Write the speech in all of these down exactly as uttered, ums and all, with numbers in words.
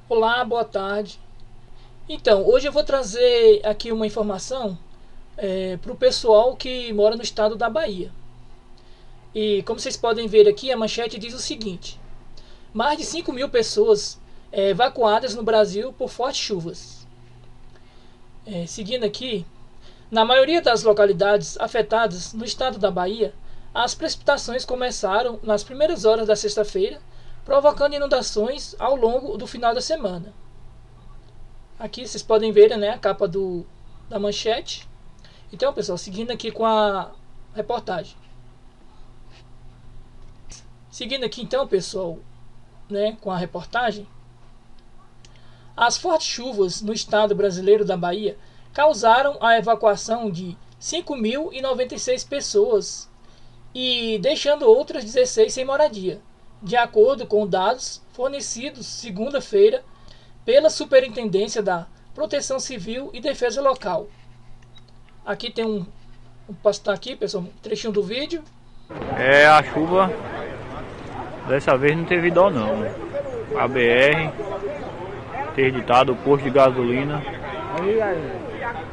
Olá, boa tarde. Então, hoje eu vou trazer aqui uma informação é, para o pessoal que mora no estado da Bahia. E como vocês podem ver aqui, a manchete diz o seguinte: mais de cinco mil pessoas é, evacuadas no Brasil por fortes chuvas. É, seguindo aqui, na maioria das localidades afetadas no estado da Bahia, as precipitações começaram nas primeiras horas da sexta-feira, provocando inundações ao longo do final da semana. Aqui vocês podem ver, né, a capa do, da manchete. Então, pessoal, seguindo aqui com a reportagem. Seguindo aqui então, pessoal, né, com a reportagem. As fortes chuvas no estado brasileiro da Bahia causaram a evacuação de cinco mil e noventa e seis pessoas e deixando outras dezesseis sem moradia, de acordo com dados fornecidos segunda-feira pela Superintendência da Proteção Civil e Defesa Local. Aqui tem um, vou passar aqui, pessoal, um trechinho do vídeo. É, a chuva dessa vez não teve dó não. A B R interditado o posto de gasolina. Aí, aí.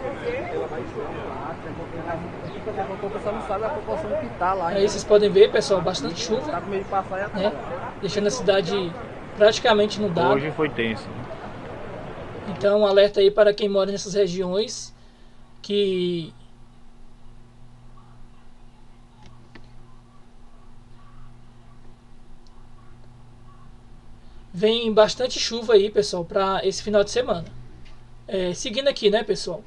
A população não sabe a proporção que tá lá. Aí vocês podem ver, pessoal, bastante chuva, Tá com medo de passar e atrás. né, deixando a cidade praticamente inundada. Hoje foi tenso. Então, um alerta aí para quem mora nessas regiões que vem bastante chuva aí, pessoal, para esse final de semana. É, seguindo aqui, né, pessoal?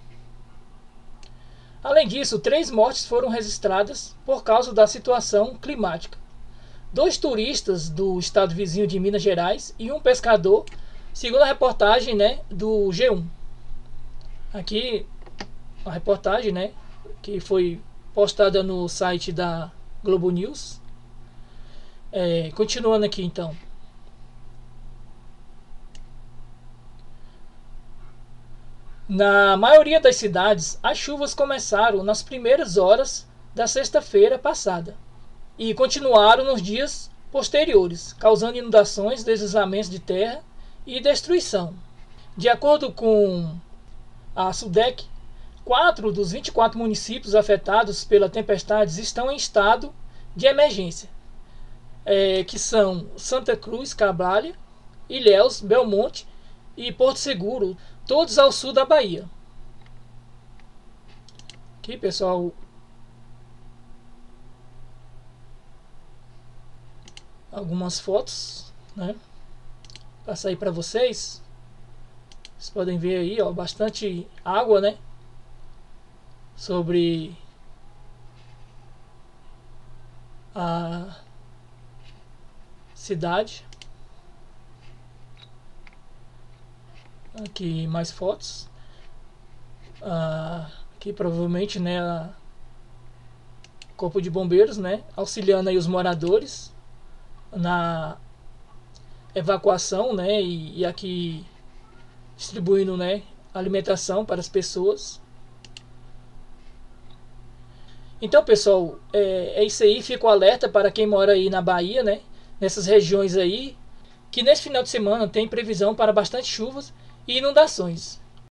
Além disso, três mortes foram registradas por causa da situação climática. Dois turistas do estado vizinho de Minas Gerais e um pescador, segundo a reportagem, né, do G um. Aqui a reportagem, né, que foi postada no site da Globo News. É, continuando aqui então. Na maioria das cidades, as chuvas começaram nas primeiras horas da sexta-feira passada e continuaram nos dias posteriores, causando inundações, deslizamentos de terra e destruição. De acordo com a SUDEC, quatro dos vinte e quatro municípios afetados pela tempestade estão em estado de emergência, é, que são Santa Cruz, Cabrália, Ilhéus, Belmonte e Porto Seguro, todos ao sul da Bahia. Aqui, pessoal, algumas fotos, né, passar aí para vocês. Vocês podem ver aí, ó, bastante água, né, sobre a cidade. Aqui mais fotos. Ah, aqui provavelmente, né, a Corpo de Bombeiros, né, auxiliando aí os moradores na evacuação, né, e, e aqui distribuindo, né, alimentação para as pessoas. Então, pessoal, é, é isso aí. Fica o alerta para quem mora aí na Bahia, né, nessas regiões aí, que nesse final de semana tem previsão para bastante chuvas e inundações.